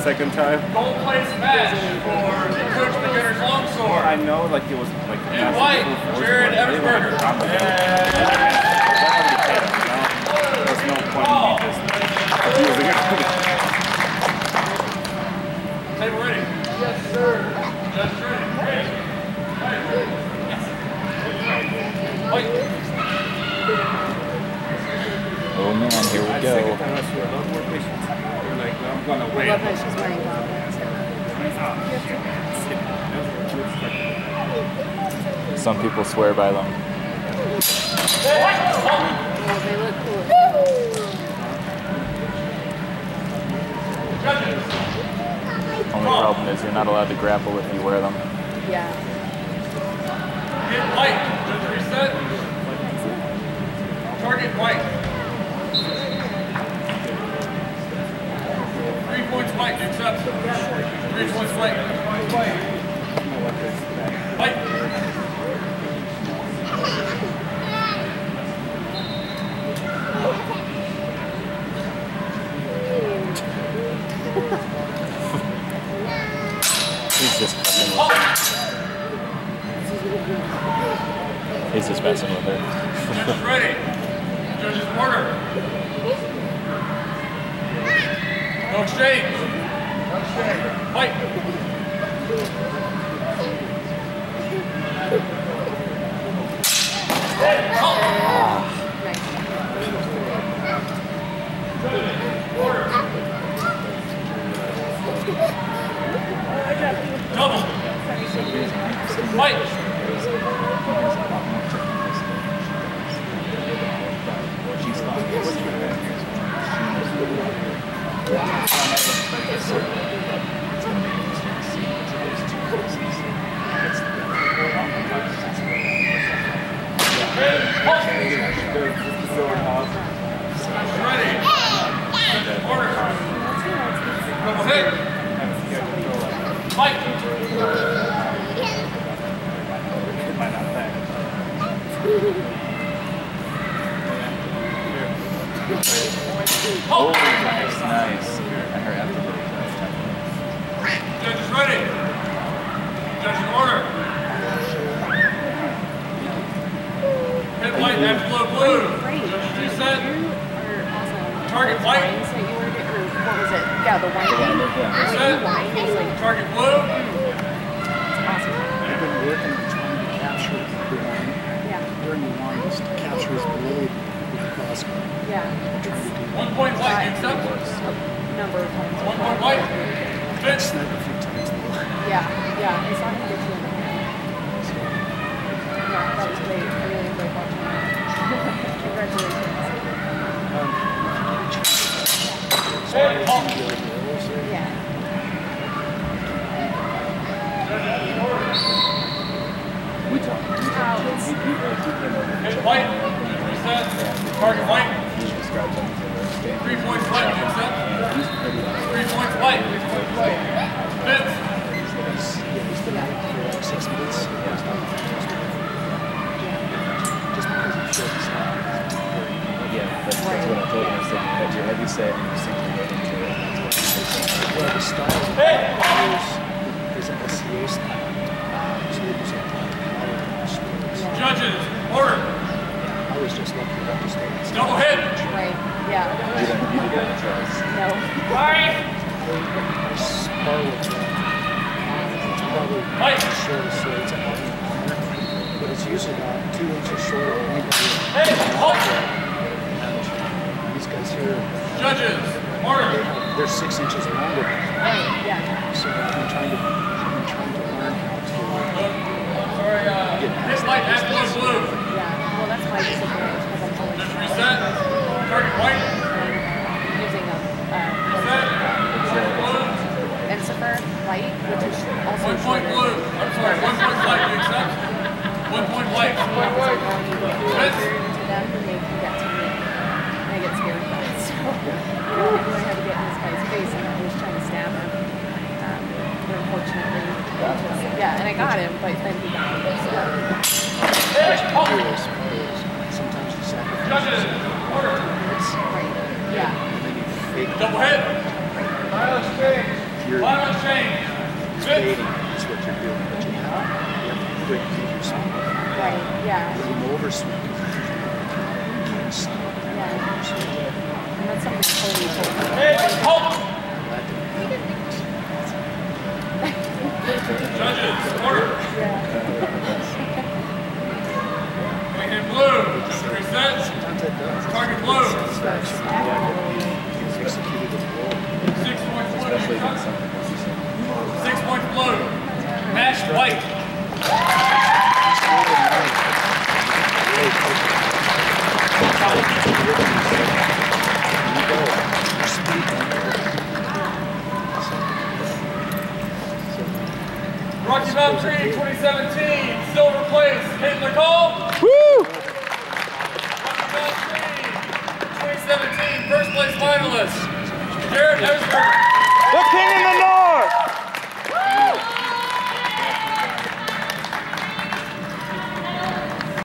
second time. Gold plate smash for the Coach Beginner's Longsword. I know, like it was like. In white, Jared Eversberger. There's no point in me just using it. Table ready? Yes, sir. Just ready. Ready. White. Oh man, here we go. Second time I see a lot more patience. You're like, I'm gonna wait. I love that she's wearing goggles. Some people swear by them. Oh, they look cool. Only problem is you're not allowed to grapple if you wear them. Yeah. Hit white. Just reset. Target white. 3 points white. Accept. 3 points white. White. He's just messing with her. He's just messing with her. Judges ready. Judges order. No exchange. No exchange. Fight. Double. Fight. Ready. Order. Double hit. Fight. Oh, nice, nice. And her afterburn. Judges ready. Judges order. Hit white, absolute blue. Judges reset. Target white. What was it? Yeah, the wine. Reset. Wine is like Target blue. awesome. I've been working on trying to capture the wine. Yeah. During the wine, just to capture his blade with the crossbow. Yeah. I'm trying to do 1 point white, accept. A number of times. 1 point white. Fix. snipe a few times though. Yeah, yeah. It's not gonna get you in the hand. Yeah, that was great. I really enjoyed watching that. Congratulations. Hey, halt. Yeah. We talked. Hit white. Reset. Target white. He describes them as 3 points white, accept. 3 points white. Fix. He's been at it for like 6 months. Just because he showed his style. Yeah, that's what I told him. I said, you had your heavy set and you sink right into it. Well, the style Hey! is an SCA style. So it was a Judges, order. I was just lucky enough to stay in Double hit. Right. Yeah. You didn't get a choice. No. Fight. spar with it. It's probably Fight. the shortest blades I have in the corner, but it's usually about 2 inches shorter than anybody. Hey, halt. And these guys here, Judges, order. they're 6 inches longer. Right. Yeah. So I'm trying to learn how to Sorry, hit light, absolute blue. Yeah. Well, that's my disadvantage because I'm always Just reset. Target white. using a Reset. Target blue. Ensifer light, which is also 1 point blue. I'm sorry, 1 point white. You accept? 1 point white. to them when they can get to me. And I get scared by it. So, I knew I had to get in this guy's face and I was trying to stab him. But unfortunately, yeah, and I got him, but then he got me. So. sometimes you sacrifice Judges, order. it's Right. Yeah. and then you fake Double hit. Yeah. you're Final change. skating is what you're doing, but you have to quit your swing. Right, yeah. Game over swing. Yeah. And that's something totally different. Hey, halt! Judges, order. Yeah. We hit blue. Just reset. Sometimes that does. Target blue. Satisfaction. He's executed his role. 6 points blue. Especially against something like you said. 6 points blue. Match white. Rocky Mountain Tree 2017, silver place, Kate Nicole. Woo! Rocky Mountain Tree 2017, first place finalist, Jared Esberg.